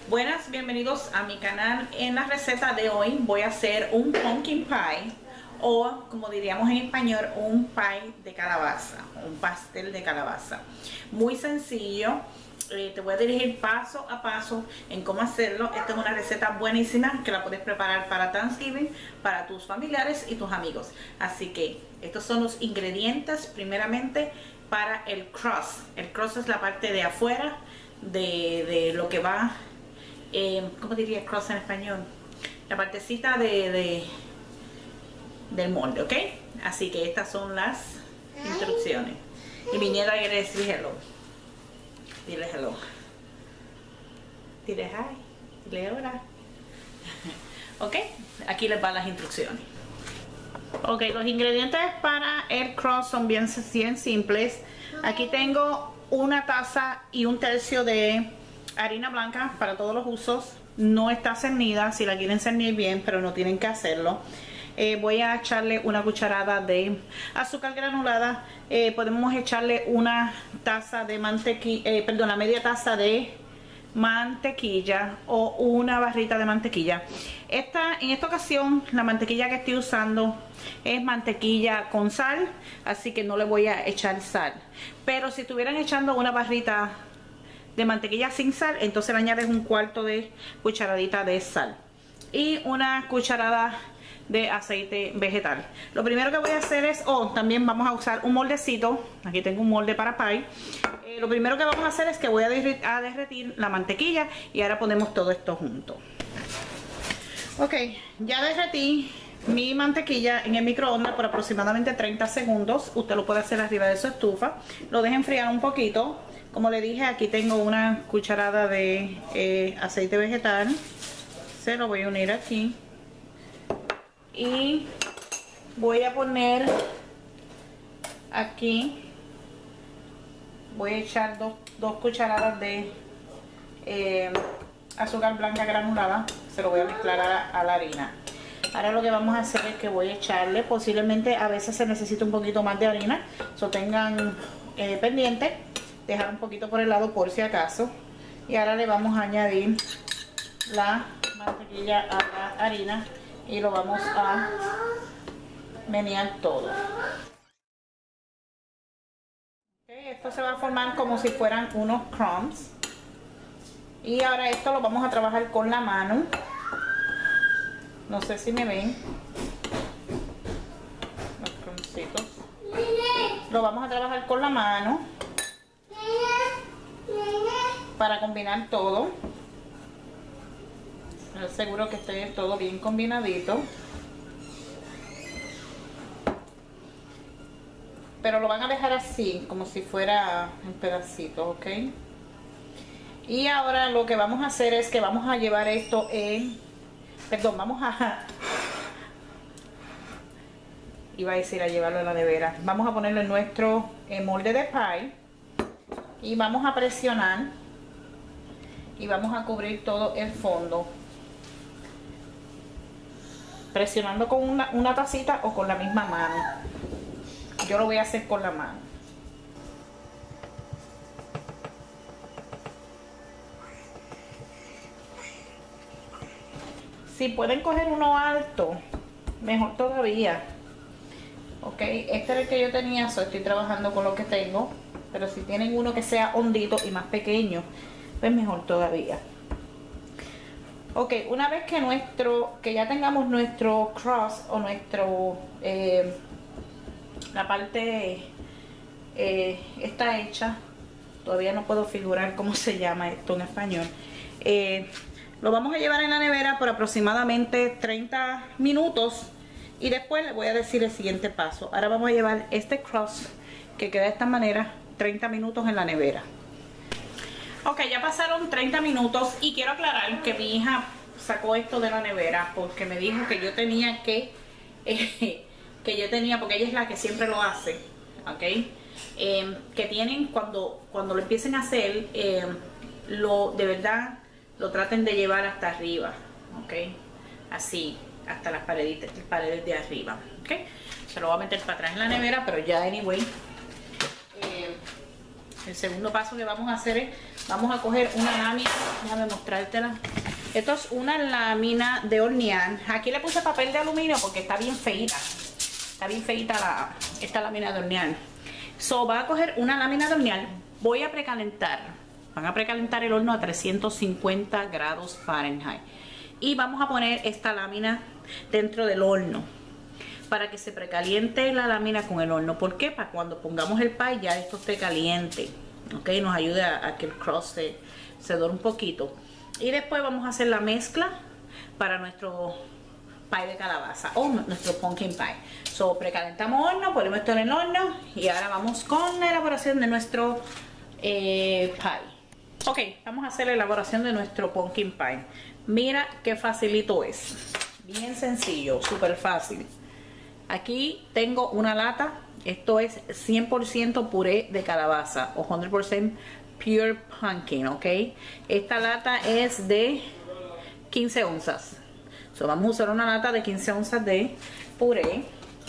Buenas, bienvenidos a mi canal. En la receta de hoy voy a hacer un pumpkin pie, o como diríamos en español, un pie de calabaza, un pastel de calabaza. Muy sencillo. Te voy a dirigir paso a paso en cómo hacerlo. Esta es una receta buenísima que la puedes preparar para Thanksgiving, para tus familiares y tus amigos. Así que estos son los ingredientes primeramente para el crust. El crust es la parte de afuera de lo que va, ¿cómo diría crust en español? La partecita del molde, ¿ok? Así que estas son las instrucciones. Y mi nieta quiere decir hello. Dile hello. Dile hi. Dile hola. Ok, aquí les van las instrucciones. Ok, los ingredientes para el crust son bien simples. Aquí tengo una taza y un tercio de harina blanca para todos los usos. No está cernida, si la quieren cernir bien, pero no tienen que hacerlo. Voy a echarle una cucharada de azúcar granulada. Podemos echarle una taza de mantequilla, media taza de mantequilla o una barrita de mantequilla. En esta ocasión la mantequilla que estoy usando es mantequilla con sal, así que no le voy a echar sal. Pero si estuvieran echando una barrita de mantequilla sin sal, entonces le añades un cuarto de cucharadita de sal y una cucharada de aceite vegetal. Lo primero que voy a hacer es, también vamos a usar un moldecito. Aquí tengo un molde para pie. Lo primero que vamos a hacer es que voy a derretir la mantequilla y ahora ponemos todo esto junto. Ok, ya derretí mi mantequilla en el microondas por aproximadamente 30 segundos. Usted lo puede hacer arriba de su estufa. Lo deja enfriar un poquito. Como le dije, aquí tengo una cucharada de aceite vegetal. Se lo voy a unir aquí. Y voy a poner aquí, voy a echar dos cucharadas de azúcar blanca granulada. Se lo voy a mezclar a la harina. Ahora lo que vamos a hacer es que voy a echarle, posiblemente a veces se necesita un poquito más de harina, so tengan pendiente, dejar un poquito por el lado por si acaso. Y ahora le vamos a añadir la mantequilla a la harina y lo vamos a menear todo. Okay, esto se va a formar como si fueran unos crumbs. Y ahora esto lo vamos a trabajar con la mano. No sé si me ven los crumbsitos. Lo vamos a trabajar con la mano para combinar todo. Seguro que esté todo bien combinadito, pero lo van a dejar así como si fuera en pedacitos, ok. Y ahora lo que vamos a hacer es que vamos a llevar esto iba a decir a llevarlo a la nevera. Vamos a ponerlo en nuestro molde de pie y vamos a presionar y vamos a cubrir todo el fondo, presionando con una tacita o con la misma mano. Yo lo voy a hacer con la mano. Si pueden coger uno alto, mejor todavía. Ok, este era el que yo tenía, estoy trabajando con lo que tengo. Pero si tienen uno que sea hondito y más pequeño, pues mejor todavía. Ok, una vez que ya tengamos nuestro crust o la parte está hecha, todavía no puedo figurar cómo se llama esto en español. Lo vamos a llevar en la nevera por aproximadamente 30 minutos y después les voy a decir el siguiente paso. Ahora vamos a llevar este crust que queda de esta manera 30 minutos en la nevera. Ok, ya pasaron 30 minutos y quiero aclarar que mi hija sacó esto de la nevera porque me dijo que yo tenía porque ella es la que siempre lo hace, ok, que tienen cuando lo empiecen a hacer, de verdad lo traten de llevar hasta arriba, ok, así, hasta las paredes de arriba, ok. Se lo voy a meter para atrás en la nevera, pero ya anyway, El segundo paso que vamos a hacer es, vamos a coger una lámina, déjame mostrártela. Esto es una lámina de hornear. Aquí le puse papel de aluminio porque está bien feita. Está bien feita esta lámina de hornear. So, va a coger una lámina de hornear. Voy a precalentar. Van a precalentar el horno a 350 grados Fahrenheit. Y vamos a poner esta lámina dentro del horno para que se precaliente la lámina con el horno. ¿Por qué? Para cuando pongamos el pie ya esto esté caliente. ¿Ok? Nos ayuda a que el crust se dore un poquito. Y después vamos a hacer la mezcla para nuestro pie de calabaza o nuestro pumpkin pie. So, precalentamos horno, ponemos esto en el horno y ahora vamos con la elaboración de nuestro pie. Ok, vamos a hacer la elaboración de nuestro pumpkin pie. Mira qué facilito es. Bien sencillo, súper fácil. Aquí tengo una lata. Esto es 100% puré de calabaza o 100% pure pumpkin, ok. Esta lata es de 15 onzas. So, vamos a usar una lata de 15 onzas de puré.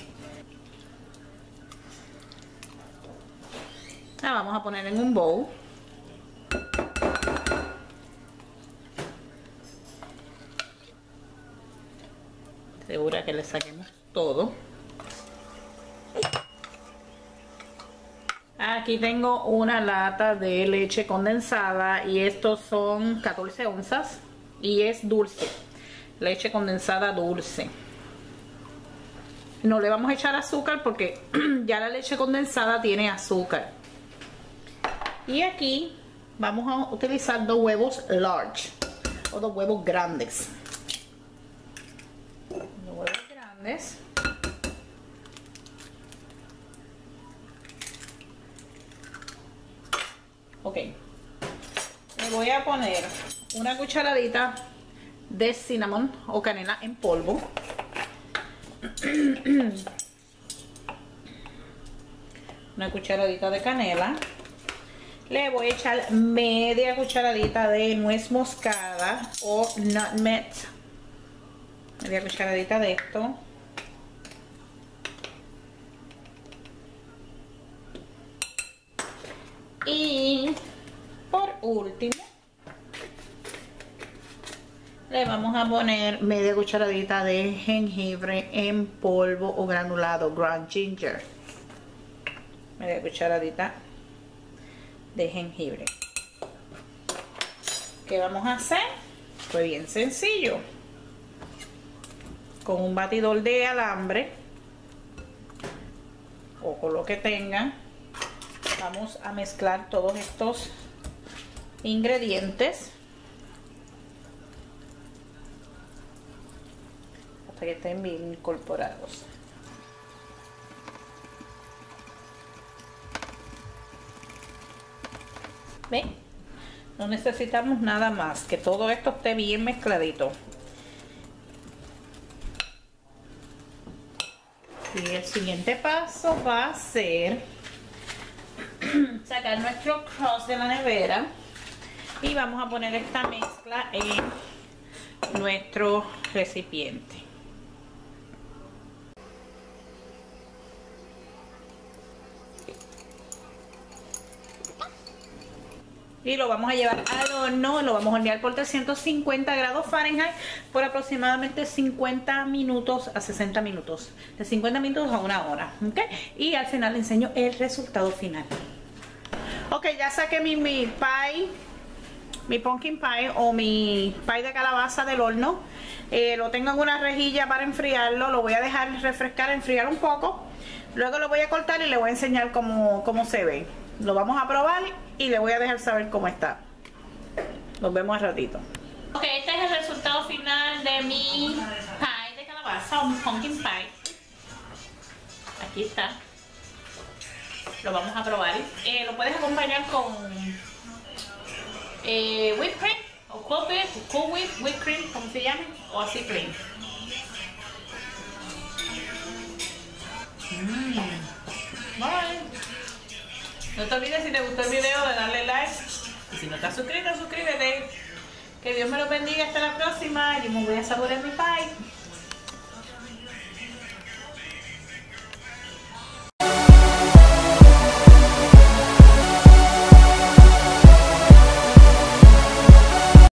La vamos a poner en un bowl. Segura que le saquemos todo. Aquí tengo una lata de leche condensada y estos son 14 onzas y es dulce, leche condensada dulce. No le vamos a echar azúcar porque ya la leche condensada tiene azúcar. Y aquí vamos a utilizar 2 huevos large o 2 huevos grandes. 2 huevos grandes. Ok, le voy a poner una cucharadita de cinnamon o canela en polvo. Una cucharadita de canela. Le voy a echar media cucharadita de nuez moscada o nutmeg. Media cucharadita de esto. Y por último le vamos a poner media cucharadita de jengibre en polvo o granulado, ground ginger. Media cucharadita de jengibre. ¿Qué vamos a hacer? Pues bien sencillo. Con un batidor de alambre o con lo que tengan, vamos a mezclar todos estos ingredientes hasta que estén bien incorporados. ¿Ven? No necesitamos nada más, que todo esto esté bien mezcladito. Y el siguiente paso va a ser sacar nuestro crust de la nevera y vamos a poner esta mezcla en nuestro recipiente. Y lo vamos a llevar al horno, lo vamos a hornear por 350 grados Fahrenheit por aproximadamente 50 minutos a 60 minutos. De 50 minutos a 1 hora, ¿ok? Y al final les enseño el resultado final. Ok, ya saqué mi pie, mi pumpkin pie o mi pie de calabaza del horno. Lo tengo en una rejilla para enfriarlo, lo voy a dejar refrescar, enfriar un poco. Luego lo voy a cortar y le voy a enseñar cómo se ve. Lo vamos a probar y le voy a dejar saber cómo está. Nos vemos al ratito. Ok, este es el resultado final de mi pie de calabaza o mi pumpkin pie. Aquí está. Lo vamos a probar. Lo puedes acompañar con whipped cream o cool whipped cream, como se llame, o así plain. Bye. No te olvides, si te gustó el video, de darle like. Y si no estás suscrito, suscríbete. Que Dios me lo bendiga. Hasta la próxima. Yo me voy a saborear mi pie.